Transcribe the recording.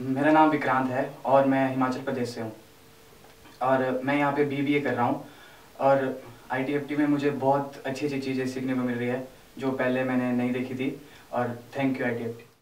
मेरा नाम विक्रांत है और मैं हिमाचल प्रदेश से हूँ और मैं यहाँ पे बीबीए कर रहा हूँ। और आईटीएफटी में मुझे बहुत अच्छी अच्छी चीज़ें सीखने को मिल रही है जो पहले मैंने नहीं देखी थी। और थैंक यू आईटीएफटी।